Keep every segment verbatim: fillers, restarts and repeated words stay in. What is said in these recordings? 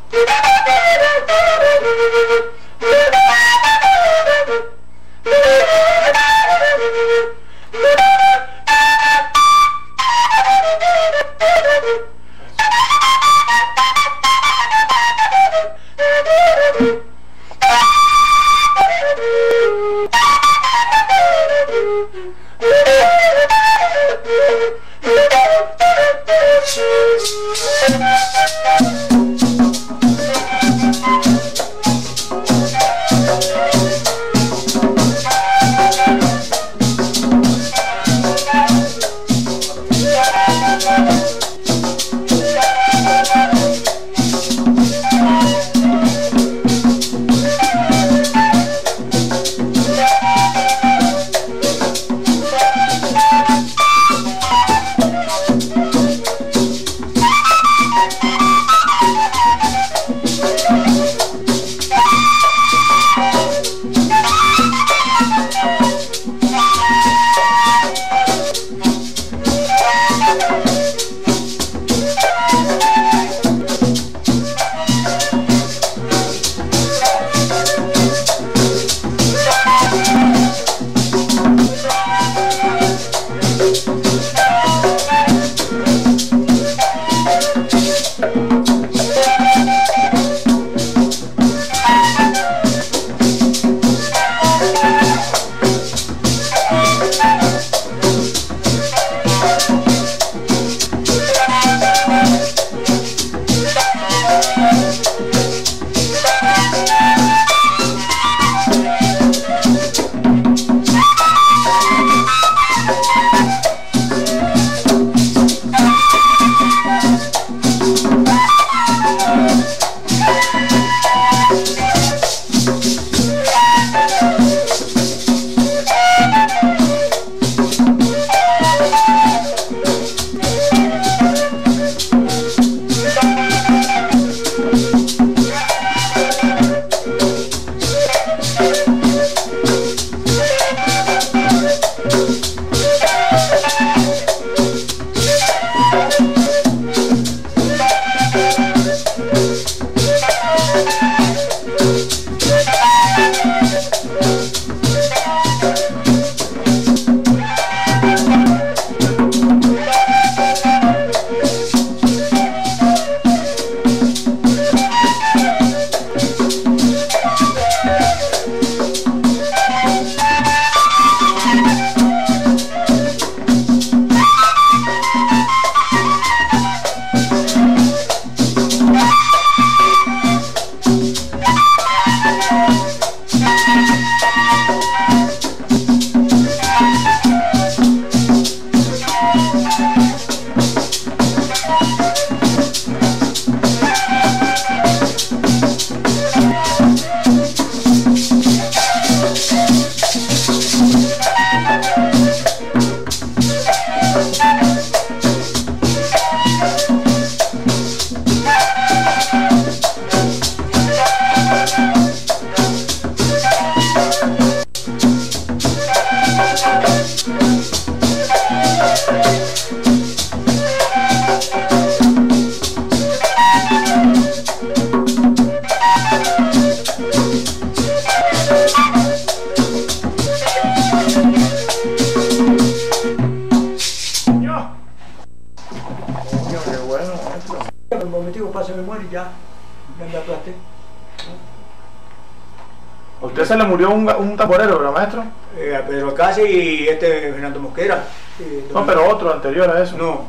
¿A usted se le murió un, un tamborero, ¿verdad, maestro? Eh, Pedro Casi y este Fernando Mosquera. Eh, no, pero otro anterior a eso. No.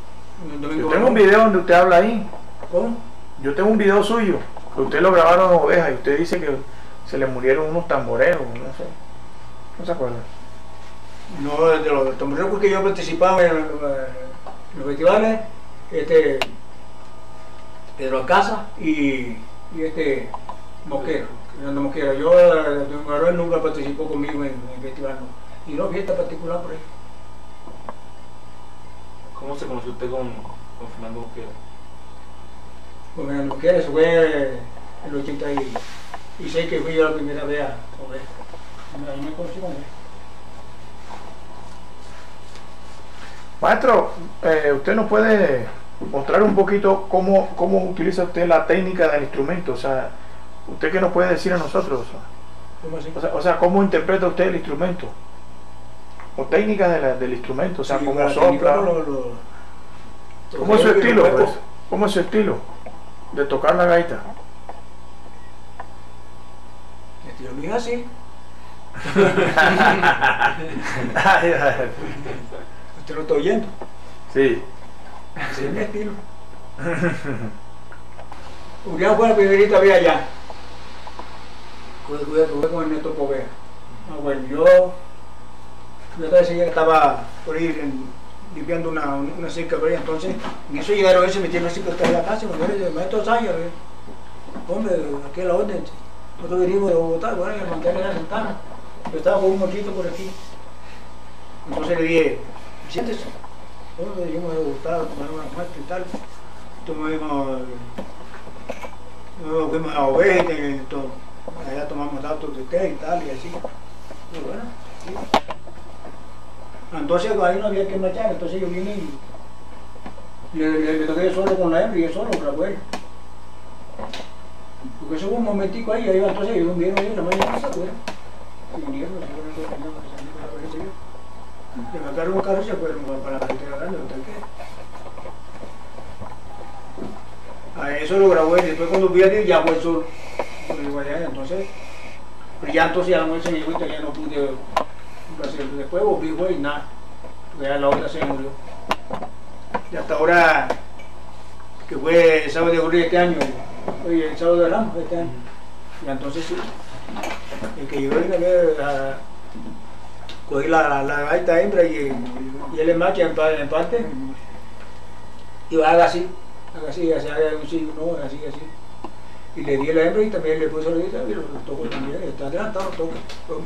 Yo tengo un video donde usted habla ahí. ¿Cómo? Yo tengo un video suyo, que usted lo grabaron en Ovejas y usted dice que se le murieron unos tamboreros, no sé. ¿No se acuerda? No, de los tamboreros porque yo participaba en, en los festivales, este Pedro Alcázar y, y este Mosquera, Fernando Mosquera. Yo, don Manuel nunca participó conmigo en, en el festival, no. Y no fiesta particular por ahí. ¿Cómo se conoció usted con, con Fernando Mosquera? Con Fernando Mosquera, eso fue en el ochenta y seis que fui yo la primera vez a Ovejas. Ahí me conocí con él. Maestro, eh, usted no puede mostrar un poquito cómo, cómo utiliza usted la técnica del instrumento. O sea, ¿usted qué nos puede decir a nosotros? ¿Cómo así? O sea, o sea ¿cómo interpreta usted el instrumento? O técnica de la, del instrumento, o sea, Sí, cómo la sopla. técnica, lo- lo- ¿Cómo es su lo que estilo? yo Pues? puedo. ¿Cómo es su estilo de tocar la gaita? Este, yo lo dije así. Usted lo está oyendo. Sí. Ese es mi estilo. Urián fue la primerita vez allá. Fue, fue, fue con Ernesto Povea. Ah, bueno, yo, yo estaba, estaba por ahí en- limpiando una, una cerca por ahí, entonces en eso llegaron ellos y metieron así por la casa, cuando yo le maestro Sánchez, hombre, aquí es la orden, nosotros venimos de Bogotá, bueno, el mantel era Santana, yo estaba con un mochito por aquí, entonces le dije, siéntese, nosotros venimos de Bogotá a tomar una muestra y tal, tomamos, luego fuimos a Oveja y todo, allá tomamos datos de té y tal y así, y bueno, sí. Entonces ahí no había que marchar, entonces yo vine y le, le, le toqué solo con la hembra y yo solo con la abuela. Porque eso fue un momentico ahí, ahí entonces ellos vieron ahí en la mañana se fueron. Y vinieron, se fueron, se fueron, se fueron, le marcaron un carro y se fueron para la carretera grande, ¿no? A eso lo grabó él, después cuando vi a él ya fue solo. Entonces, pero ya entonces ya la mujer se me llegó y ya no pude. Después volví fue y nada, porque ya la otra se murió. Y hasta ahora, que fue el sábado de julio de este año, oye, el sábado de Ramos de este año. Y entonces sí, el que llegó a cogí la, la, la gaita hembra y, y él en marcha en, en parte, y haga así, haga así, así, haga un sí, no, así, así. Y le di a la hembra y también le puse la guitarra y lo, lo tocó también, está adelantado, toca. toca.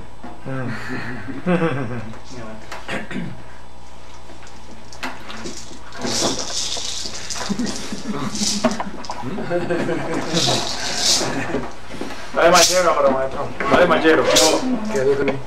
Dale machero, pero maestro. Dale machero. Quedó también.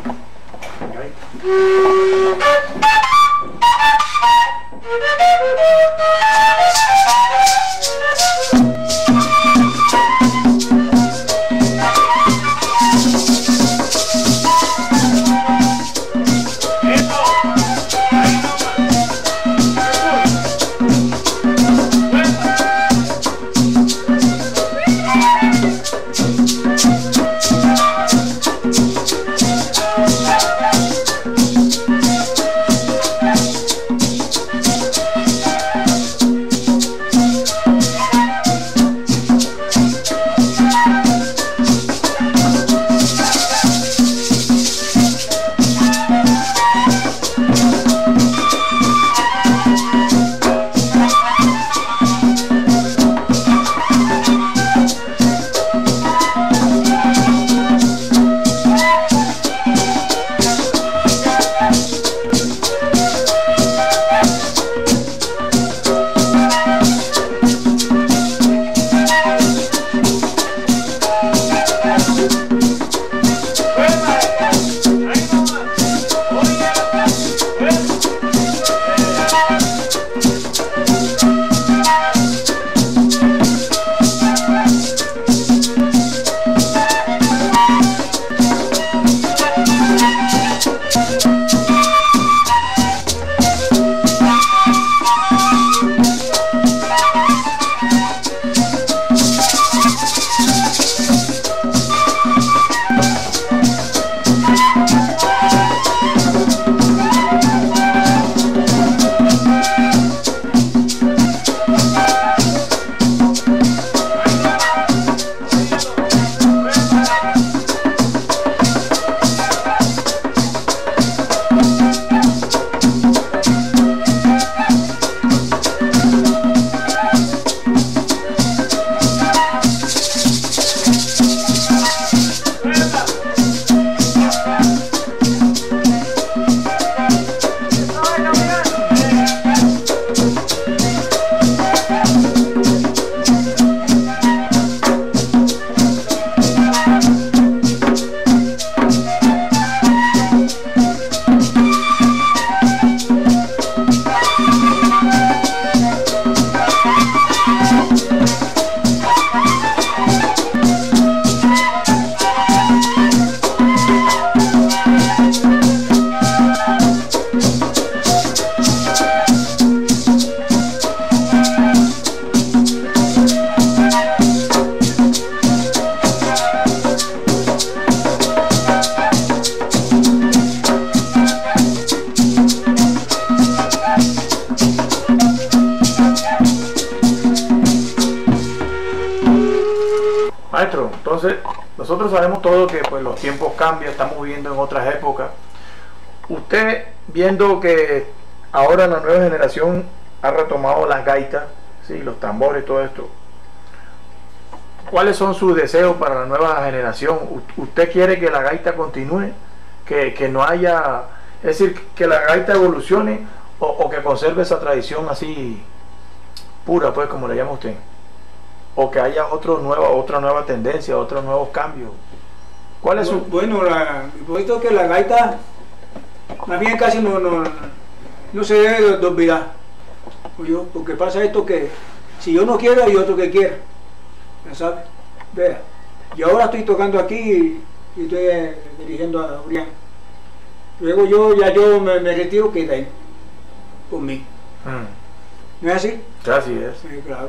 nosotros sabemos todo que pues los tiempos cambian, estamos viviendo en otras épocas. Usted, viendo que ahora la nueva generación ha retomado las gaitas, ¿sí?, los tambores, todo esto, ¿cuáles son sus deseos para la nueva generación? ¿Usted quiere que la gaita continúe? Que, que no haya, es decir, que la gaita evolucione, o, o que conserve esa tradición así pura, pues, como le llama usted, o que haya otro nueva, otra nueva tendencia, otros nuevos cambios? ¿Cuál es su...? Bueno, la, puesto que la gaita más bien casi no, no, no se debe de, de olvidar, yo, porque pasa esto que si yo no quiero hay otro que quiera, ¿ya sabes? Vea, yo ahora estoy tocando aquí y, y estoy eh, dirigiendo a Urián. Luego yo ya yo me, me retiro, queda ahí por mí. Mm. ¿No es así? Así es. Sí, claro.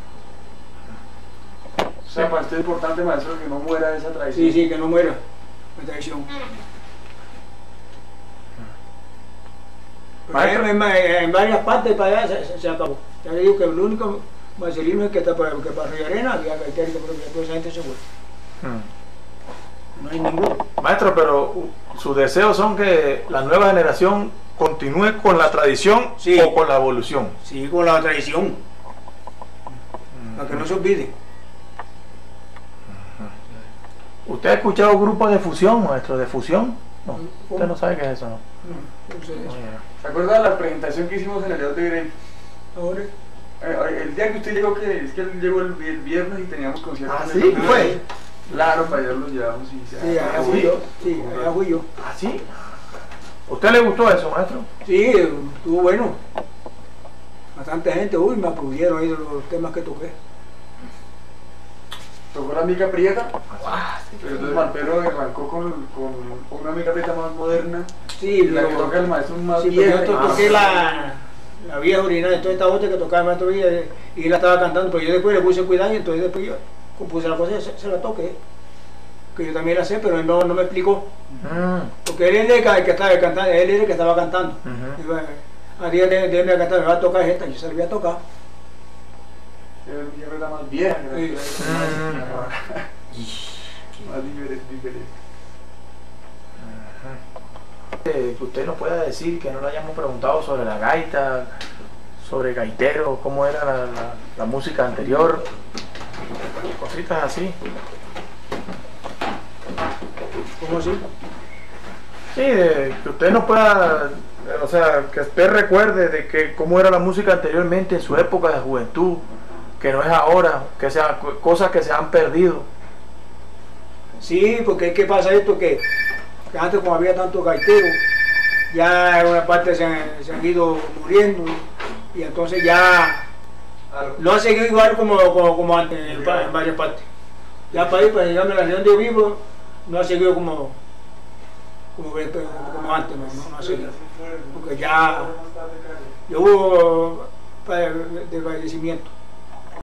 O sea, para usted es importante, maestro, que no muera esa tradición. Sí, sí, que no muera la tradición. Maestro. En, en, en varias partes para allá se, se, se acabó. Ya le digo que el único marcelino es que está para, que para Río Arena, había gaitero, que toda esa gente se fue. Mm. No hay ninguno. Maestro, pero uh, sus deseos son que la nueva generación continúe con la tradición, Sí. o con la evolución. Sí, con la tradición, Mm. para que no se olvide. ¿Usted ha escuchado grupos de fusión, maestro? ¿De fusión? No. ¿Cómo? Usted no sabe qué es eso, ¿no? No, no sé No, eso. ya. ¿Se acuerda de la presentación que hicimos en el León de Grey? Ahora, Eh, El día que usted llegó, que es que él llegó el, el viernes y teníamos concierto. Ah, en ¿sí? el León de ¿Fue? Grey. Claro, para allá los llevamos y se sí, allá fui yo. Sí, allá fui yo. ¿Ah, sí? ¿Usted le gustó eso, maestro? Sí, estuvo bueno. Bastante gente, uy, me aplaudieron ahí de los temas que toqué. Tocó la mica prieta, Ah, sí. pero entonces Malpero arrancó con, con, con una mica prieta más moderna. Sí, Y la que pero- toca el maestro más sí, vieja. pero yo to- toqué la, la vieja original de toda esta otra que tocaba el maestro Villa y él la estaba cantando, pero yo después le puse cuidado y entonces después yo compuse la cosa y se, se la toqué. Que yo también la sé, pero él no, no me explicó. Mm. Porque él era el que, el que estaba cantando, él era el que estaba cantando. Ujú. Y bueno, a día de de me a cantar, me va a tocar esta, yo se la voy a tocar. Era una mica prieta más vieja. Que la Sí. otra, más, más diferente, diferente. Eh, que usted nos pueda decir, que no le hayamos preguntado sobre la gaita, sobre gaitero, cómo era la, la- la música anterior, cositas así. ¿Cómo así? Sí, de- que usted nos pueda, o sea, que usted recuerde de que cómo era la música anteriormente en su época de juventud, que no es ahora, que sean co- cosas que se han perdido. Sí, porque es que pasa esto que, que antes como había tantos gaiteros, ya en una parte se han, se han ido muriendo y entonces ya no han seguido igual como, como, como antes en, pa- en varias partes. Ya para ir, para llegarme a la región de vivo, no ha seguido como, como, como antes, no, no, no ha seguido. Porque ya, ya hubo pa- de fallecimiento.